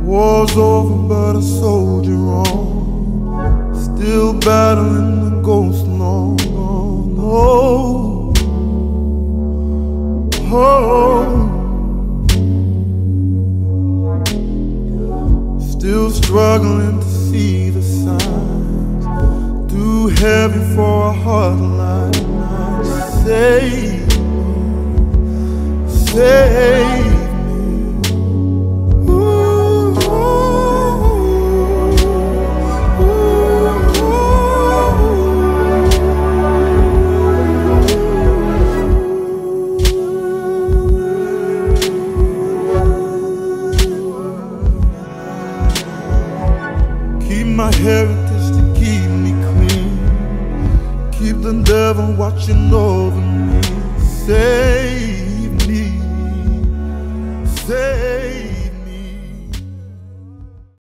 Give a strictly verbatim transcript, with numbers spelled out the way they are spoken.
War's over, but a soldier on, still battling the ghost long gone. Oh, oh, still struggling to see the signs, too heavy for a heart like mine. Save, save. My heritage to keep me clean, keep the devil watching over me. Say